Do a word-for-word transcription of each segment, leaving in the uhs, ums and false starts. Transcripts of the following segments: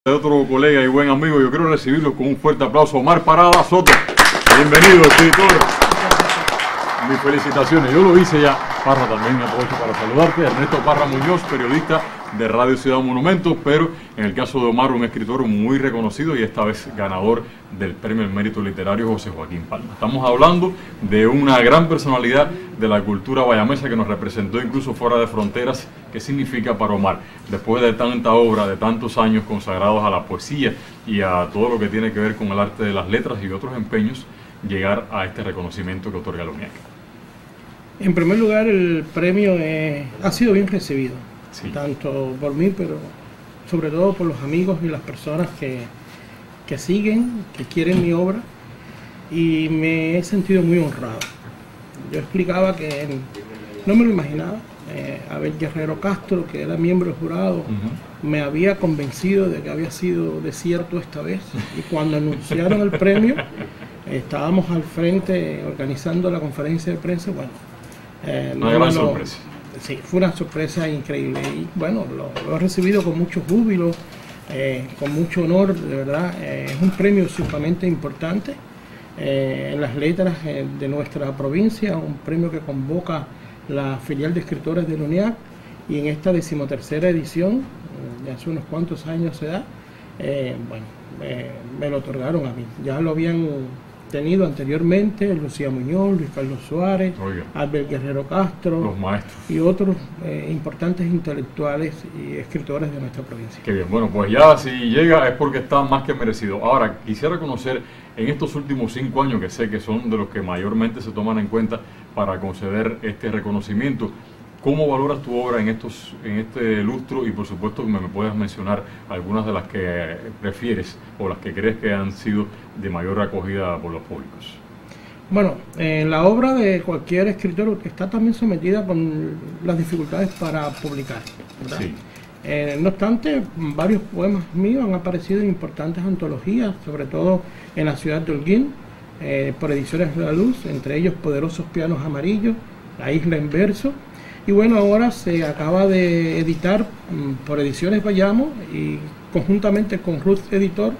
De otro colega y buen amigo, yo quiero recibirlo con un fuerte aplauso. Omar Parada Soto, bienvenido, escritor. Mis felicitaciones, yo lo hice ya. Parra, también aprovecho para saludarte. Ernesto Parra Muñoz, periodista de Radio Ciudad Monumento, pero en el caso de Omar, un escritor muy reconocido y esta vez ganador del Premio al Mérito Literario José Joaquín Palma. Estamos hablando de una gran personalidad de la cultura bayamesa que nos representó incluso fuera de fronteras. ¿Qué significa para Omar, después de tanta obra, de tantos años consagrados a la poesía y a todo lo que tiene que ver con el arte de las letras y otros empeños, llegar a este reconocimiento que otorga la UNIAC? En primer lugar, el premio eh, ha sido bien recibido, sí, tanto por mí, pero sobre todo por los amigos y las personas que, que siguen, que quieren mi obra, y me he sentido muy honrado. Yo explicaba que no me lo imaginaba. Eh, Abel Guerrero Castro, que era miembro del jurado, uh-huh, me había convencido de que había sido desierto esta vez, y cuando anunciaron el premio, eh, estábamos al frente organizando la conferencia de prensa. Bueno, eh, una gran sorpresa. Sí, fue una sorpresa increíble, y bueno, lo, lo he recibido con mucho júbilo, eh, con mucho honor, de verdad. Eh, es un premio sumamente importante eh, en las letras eh, de nuestra provincia, un premio que convoca la filial de escritores de la UNIAC, y en esta decimotercera edición, de hace unos cuantos años se da, eh, bueno, eh, me lo otorgaron a mí. Ya lo habían tenido anteriormente Lucía Muñoz, Luis Carlos Suárez, Abel Guerrero Castro, los maestros y otros eh, importantes intelectuales y escritores de nuestra provincia. Qué bien, bueno, pues ya si llega es porque está más que merecido. Ahora, quisiera conocer, en estos últimos cinco años, que sé que son de los que mayormente se toman en cuenta para conceder este reconocimiento, ¿cómo valoras tu obra en estos en este lustro? Y por supuesto que me, me puedes mencionar algunas de las que prefieres o las que crees que han sido de mayor acogida por los públicos. Bueno, eh, la obra de cualquier escritor está también sometida con las dificultades para publicar, ¿verdad? Sí. Eh, no obstante, varios poemas míos han aparecido en importantes antologías, sobre todo en la ciudad de Holguín, eh, por Ediciones de la Luz, entre ellos Poderosos Pianos Amarillos, La Isla en Verso. Y bueno, ahora se acaba de editar um, por Ediciones Bayamo y conjuntamente con Ruth Editor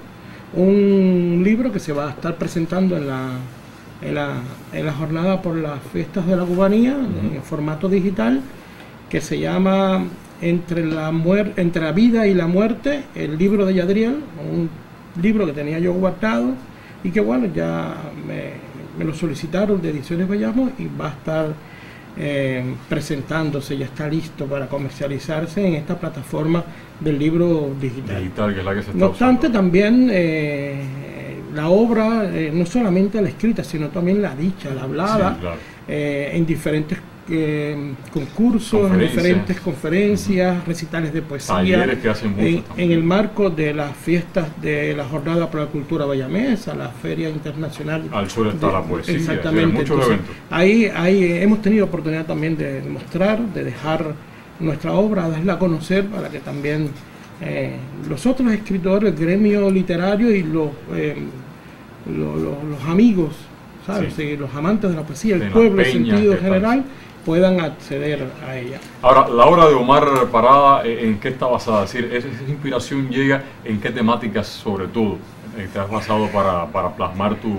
un libro que se va a estar presentando en la, en la, en la jornada por las fiestas de la cubanía, uh-huh, en formato digital, que se llama Entre la, muer entre la vida y la muerte, el libro de Yadriel, un libro que tenía yo guardado y que bueno, ya me, me lo solicitaron de Ediciones Bayamo y va a estar Eh, presentándose, ya está listo para comercializarse en esta plataforma del libro digital. Digital, que es la que se está no obstante, usando. También eh, la obra, eh, no solamente la escrita, sino también la dicha, la hablada, sí, claro, eh, en diferentes eh, concursos, en diferentes conferencias, uh-huh, recitales de poesía, talleres que hacen mucho en, en el marco de las fiestas de la Jornada por la Cultura Bayamesa, la Feria Internacional Al Sur está de, la poesía, exactamente, muchos entonces, eventos. Ahí, ahí hemos tenido oportunidad también de mostrar, de dejar nuestra obra, darla a conocer para que también eh, los otros escritores, el gremio literario y los, eh, los, los, los amigos, ¿sabes? Sí. Los amantes de la poesía, el de pueblo en sentido general, puedan acceder a ella. Ahora, la obra de Omar Parada, ¿en qué está basada? Es decir, ¿esa inspiración llega en qué temáticas sobre todo te has basado para, para plasmar tu,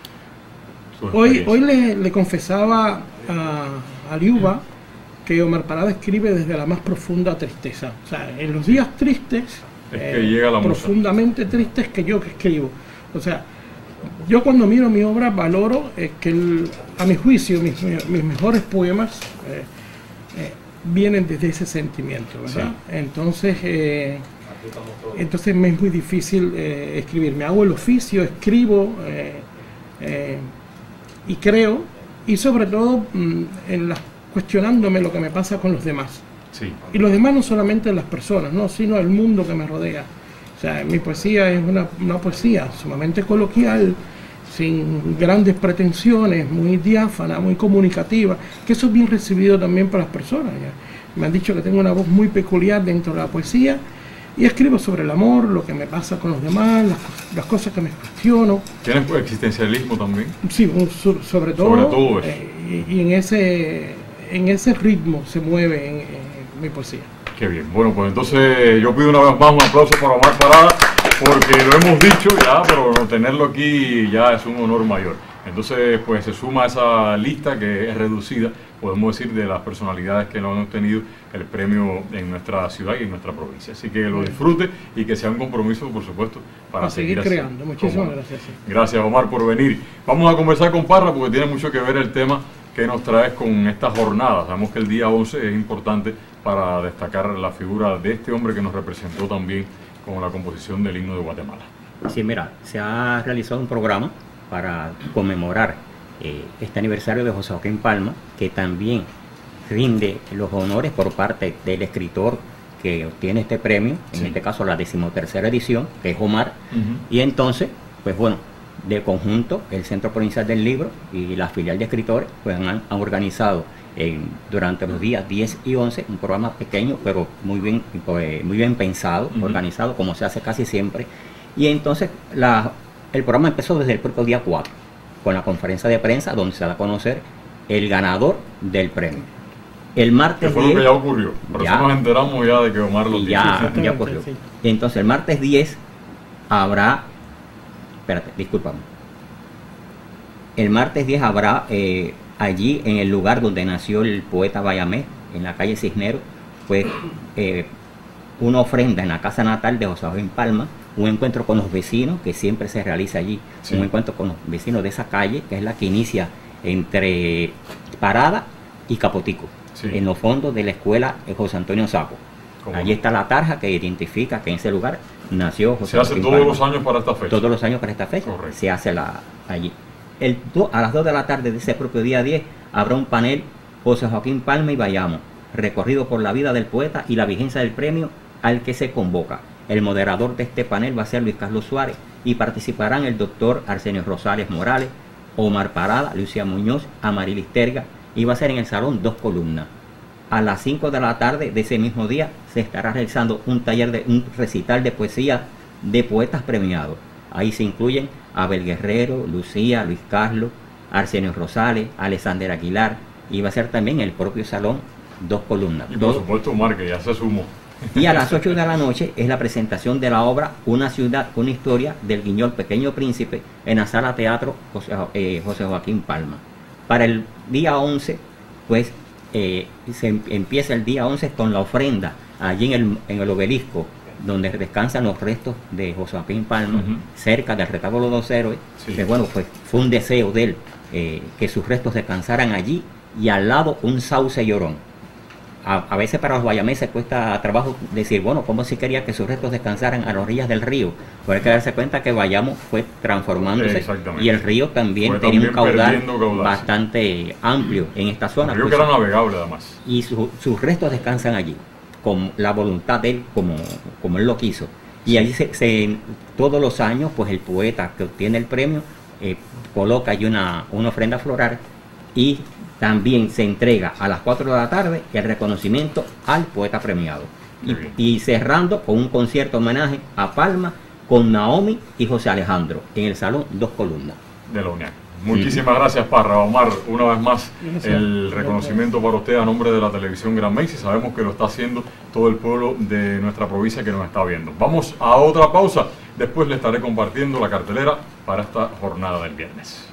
tu Hoy, hoy le, le confesaba a, a Liuba que Omar Parada escribe desde la más profunda tristeza. O sea, en los días tristes, es que eh, llega la profundamente musa. Tristes, que yo que escribo. O sea, yo cuando miro mi obra valoro eh, que el, a mi juicio mis, mis mejores poemas eh, eh, vienen desde ese sentimiento, ¿verdad? Sí. Entonces, eh, entonces me es muy difícil eh, escribir. Me hago el oficio, escribo eh, eh, y creo, y sobre todo mm, en las, cuestionándome lo que me pasa con los demás. Sí. Y los demás no solamente las personas, ¿no?, sino el mundo que me rodea. O sea, mi poesía es una, una poesía sumamente coloquial, sin grandes pretensiones, muy diáfana, muy comunicativa, que eso es bien recibido también por las personas. ¿Ya? Me han dicho que tengo una voz muy peculiar dentro de la poesía, y escribo sobre el amor, lo que me pasa con los demás, las, las cosas que me cuestiono. ¿Tienes existencialismo también? Sí, sobre todo. Sobre todo eso. Eh, y, y en ese, en ese ritmo se mueve en, en mi poesía. Qué bien. Bueno, pues entonces yo pido una vez más un aplauso para Omar Parada. porque lo hemos dicho ya, pero tenerlo aquí ya es un honor mayor. Entonces, pues se suma a esa lista que es reducida, podemos decir, de las personalidades que no han obtenido el premio en nuestra ciudad y en nuestra provincia. Así que lo disfrute y que sea un compromiso, por supuesto, para, para seguir, seguir creando. Muchísimas como, gracias. Sí. Gracias, Omar, por venir. Vamos a conversar con Parra porque tiene mucho que ver el tema que nos traes con esta jornada. Sabemos que el día once es importante para destacar la figura de este hombre que nos representó también con la composición del himno de Guatemala. Sí, mira, se ha realizado un programa para conmemorar eh, este aniversario de José Joaquín Palma, que también rinde los honores por parte del escritor que obtiene este premio, en sí. este caso la decimotercera edición, que es Omar, uh-huh. y entonces, pues bueno, de conjunto, el Centro Provincial del Libro y la filial de escritores pues han, han organizado en, durante los días diez y once un programa pequeño, pero muy bien, pues, muy bien pensado, uh-huh. organizado, como se hace casi siempre. Y entonces la, el programa empezó desde el propio día cuatro, con la conferencia de prensa, donde se da a conocer el ganador del premio. El martes que fue diez, lo que ya ocurrió, por eso nos enteramos ya de que Omar lo ya, ya ocurrió. Sí. Entonces el martes diez habrá, espérate, discúlpame. El martes diez habrá eh, allí en el lugar donde nació el poeta Bayamés, en la calle Cisneros, pues eh, una ofrenda en la casa natal de José Joaquín Palma, un encuentro con los vecinos que siempre se realiza allí, sí. un encuentro con los vecinos de esa calle, que es la que inicia entre Parada y Capotico, sí. en los fondos de la escuela José Antonio Saco. Allí está la tarja que identifica que en ese lugar nació José Joaquín Palma. Se hace todos los años para esta fecha. Todos los años para esta fecha. Correcto. Se hace la, allí. El, a las dos de la tarde de ese propio día diez habrá un panel José Joaquín Palma y Bayamo, recorrido por la vida del poeta y la vigencia del premio al que se convoca. El moderador de este panel va a ser Luis Carlos Suárez y participarán el doctor Arsenio Rosales Morales, Omar Parada, Lucia Muñoz, Amarilis Terga, y va a ser en el salón Dos Columnas. A las cinco de la tarde de ese mismo día se estará realizando un taller de un recital de poesía de poetas premiados. Ahí se incluyen Abel Guerrero, Lucía, Luis Carlos, Arsenio Rosales, Alexander Aguilar, y va a ser también el propio salón Dos Columnas. Y por supuesto Omar, que ya se sumó. Y a las ocho de la noche es la presentación de la obra Una ciudad, una historia del Guiñol Pequeño Príncipe en la sala teatro José, eh, José Joaquín Palma. Para el día once, pues eh, se empieza el día once con la ofrenda allí en el, en el obelisco donde descansan los restos de José Joaquín Palma, uh-huh. cerca del retablo de los héroes. Sí. Que bueno, pues fue un deseo de él eh, que sus restos descansaran allí, y al lado un sauce llorón. A, a veces para los bayameses cuesta trabajo decir, bueno, ¿cómo si quería que sus restos descansaran a las orillas del río? Pero hay que darse cuenta que Bayamo fue transformándose y el río también fue tenía también un caudal, caudal bastante sí. amplio en esta zona. El río pues, que era navegable además. Y su, sus restos descansan allí, con la voluntad de él, como, como él lo quiso. Y sí. allí se, se, todos los años, pues el poeta que obtiene el premio eh, coloca allí una, una ofrenda floral, y también se entrega a las cuatro de la tarde el reconocimiento al poeta premiado. Y, y cerrando con un concierto homenaje a Palma con Naomi y José Alejandro en el salón Dos Columnas. De la UNIAC. Muchísimas mm. gracias, Parra. Omar, una vez más el reconocimiento para usted a nombre de la televisión Gran Mex, y sabemos que lo está haciendo todo el pueblo de nuestra provincia que nos está viendo. Vamos a otra pausa, después le estaré compartiendo la cartelera para esta jornada del viernes.